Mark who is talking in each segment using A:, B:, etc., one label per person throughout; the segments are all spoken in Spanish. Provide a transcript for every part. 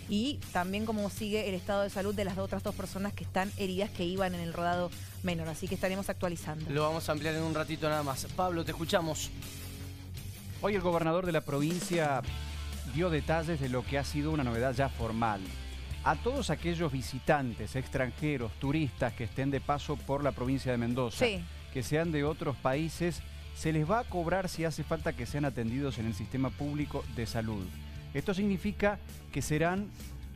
A: y también cómo sigue el estado de salud de las otras dos personas que están heridas que iban en el rodado menor. Así que estaremos actualizando.
B: Lo vamos a ampliar en un ratito nada más. Pablo, te escuchamos.
C: Hoy el gobernador de la provincia dio detalles de lo que ha sido una novedad ya formal. A todos aquellos visitantes, extranjeros, turistas que estén de paso por la provincia de Mendoza,
A: Sí.
C: que sean de otros países, se les va a cobrar si hace falta que sean atendidos en el sistema público de salud. Esto significa que serán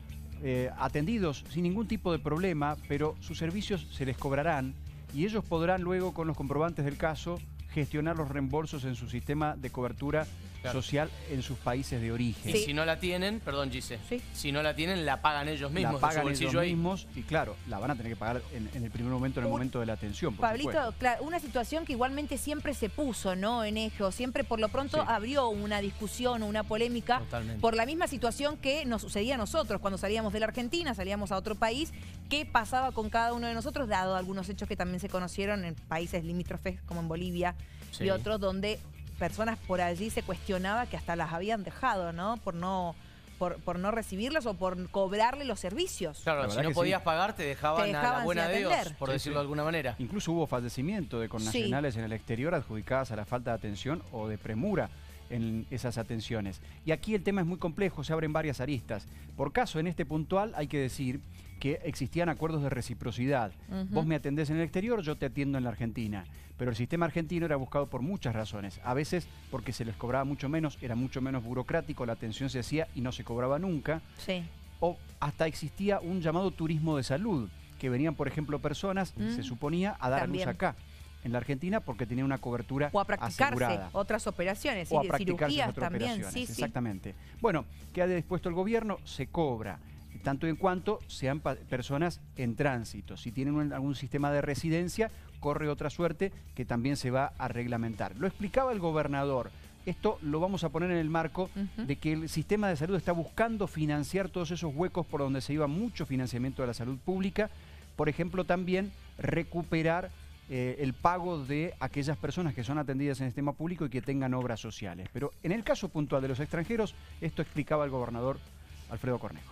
C: atendidos sin ningún tipo de problema, pero sus servicios se les cobrarán y ellos podrán luego, con los comprobantes del caso, gestionar los reembolsos en su sistema de cobertura social en sus países de origen.
B: Y si no la tienen, perdón Gise, si no la tienen, la pagan ellos mismos.
C: La pagan
B: de su
C: ellos
B: bolsillo
C: mismos y claro, la van a tener que pagar en el primer momento, en el momento de la atención, por
A: Pablito,
C: supuesto.
A: claro, una situación que igualmente siempre se puso, ¿no? En eje, o siempre por lo pronto abrió una discusión o una polémica.
B: Totalmente.
A: Por la misma situación que nos sucedía a nosotros cuando salíamos de la Argentina, salíamos a otro país. ¿Qué pasaba con cada uno de nosotros, dado algunos hechos que también se conocieron en países limítrofes como en Bolivia y otros, donde personas por allí se cuestionaba que hasta las habían dejado, ¿no? Por no recibirlas o por cobrarle los servicios.
B: Claro, si no podías pagar, te dejaban a la buena de Dios, por decirlo de alguna manera.
C: Incluso hubo fallecimiento de connacionales en el exterior adjudicadas a la falta de atención o de premura en esas atenciones. Y aquí el tema es muy complejo, se abren varias aristas. Por caso, en este puntual hay que decir que existían acuerdos de reciprocidad. Vos me atendés en el exterior, yo te atiendo en la Argentina. Pero el sistema argentino era buscado por muchas razones. A veces porque se les cobraba mucho menos, era mucho menos burocrático, la atención se hacía y no se cobraba nunca. O hasta existía un llamado turismo de salud, que venían, por ejemplo, personas, se suponía, a dar a luz acá, en la Argentina, porque tenía una cobertura
A: o a practicarse
C: asegurada.
A: Otras operaciones,
C: o a practicarse
A: cirugías
C: otras
A: también.
C: operaciones, exactamente. Bueno, queda dispuesto el gobierno, se cobra, tanto en cuanto sean personas en tránsito. Si tienen algún sistema de residencia, corre otra suerte que también se va a reglamentar. Lo explicaba el gobernador. Esto lo vamos a poner en el marco de que el sistema de salud está buscando financiar todos esos huecos por donde se iba mucho financiamiento de la salud pública. Por ejemplo, también recuperar el pago de aquellas personas que son atendidas en el sistema público y que tengan obras sociales. Pero en el caso puntual de los extranjeros, esto explicaba el gobernador Alfredo Cornejo.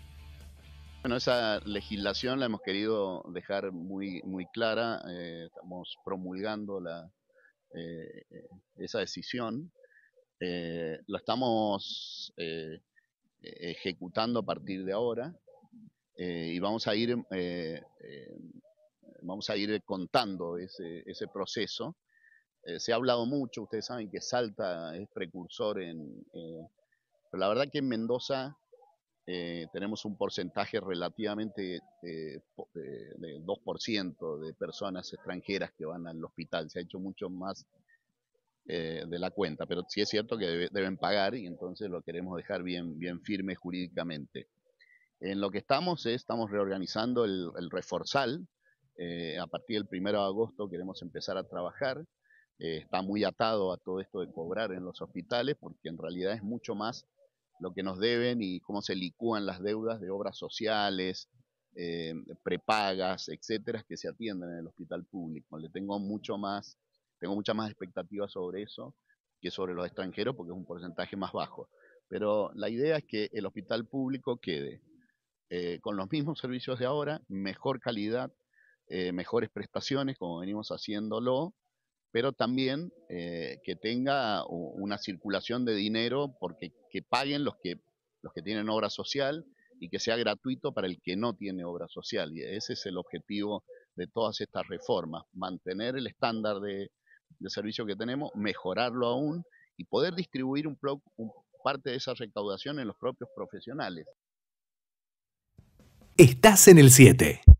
D: Bueno, esa legislación la hemos querido dejar muy clara, estamos promulgando esa decisión, lo estamos ejecutando a partir de ahora y vamos a ir contando ese proceso. Se ha hablado mucho, ustedes saben que Salta es precursor pero la verdad que en Mendoza tenemos un porcentaje relativamente de 2% de personas extranjeras que van al hospital. Se ha hecho mucho más de la cuenta, pero sí es cierto que deben pagar y entonces lo queremos dejar bien firme jurídicamente. En lo que estamos reorganizando el reforzal. A partir del 1 de agosto queremos empezar a trabajar. Está muy atado a todo esto de cobrar en los hospitales, porque en realidad es mucho más lo que nos deben y cómo se licúan las deudas de obras sociales, prepagas, etcétera, que se atienden en el hospital público. Tengo mucha más expectativa sobre eso que sobre los extranjeros, porque es un porcentaje más bajo. Pero la idea es que el hospital público quede con los mismos servicios de ahora, mejor calidad, mejores prestaciones, como venimos haciéndolo, pero también que tenga una circulación de dinero, porque que paguen los que tienen obra social y que sea gratuito para el que no tiene obra social. Y ese es el objetivo de todas estas reformas, mantener el estándar de servicio que tenemos, mejorarlo aún y poder distribuir parte de esa recaudación en los propios profesionales.
E: Estás en el 7.